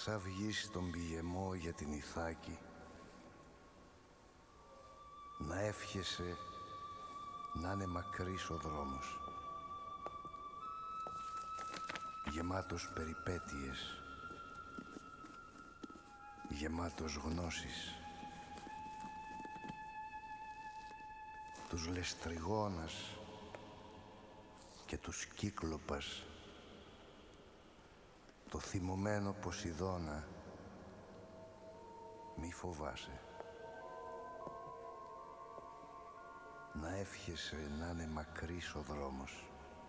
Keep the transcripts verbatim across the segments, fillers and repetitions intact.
Σαν βγεις στον πηγεμό για την Ιθάκη, να εύχεσαι να είναι μακρύς ο δρόμος, γεμάτος περιπέτειες, γεμάτος γνώσεις. Τους Λεστριγόνας και τους Κύκλοπας, το θυμωμένο Ποσειδώνα, μη φοβάσαι. Να εύχεσαι να είναι μακρύς ο δρόμος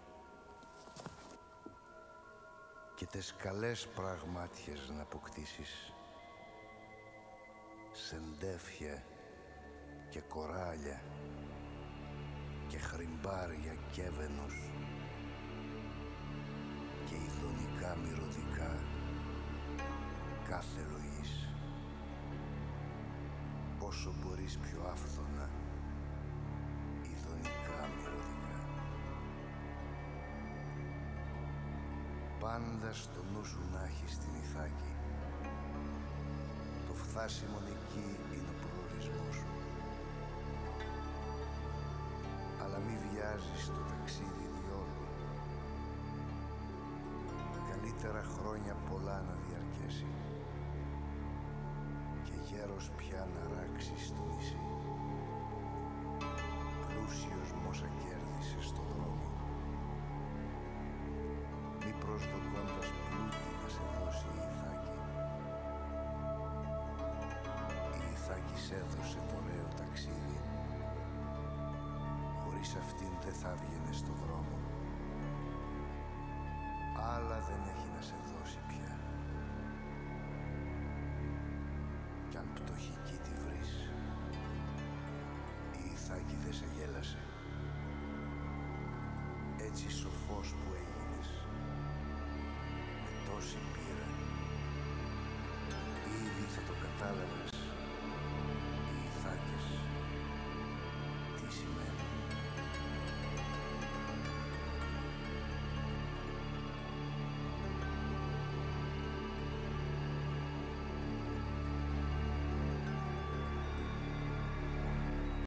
και τες καλές πραγμάτιες να αποκτήσεις, σεντέφια και κοράλια και χρυμπάρια κέβαινους και ειδονικά μυρωδικά κάθε λογής, όσο μπορείς πιο άφθονα ειδονικά μυρωδικά. Πάντα στο νου σου να έχεις την Ιθάκη, το φθάσιμον εκεί είναι ο προορισμός σου. Αλλά μη βιάζεις το ταξίδι διόλου, καλύτερα χρόνια πολλά να διαρκέσει και γέρος πια να ράξει στο νησί, πλούσιος μ' όσα κέρδισες στον δρόμο, μη προσδοκώντας πλούτη να σε δώσει η Ιθάκη. Η Ιθάκη σ' έδωσε το ωραίο ταξίδι, χωρίς αυτήν δεν θα βγαινε στο δρόμο. Άλλα δεν έχει να σε δώσει πια. Κι αν πτωχική τη βρεις, η Ιθάκη δεν σε γέλασε. Έτσι σοφός που έγινες, με τόση πείρα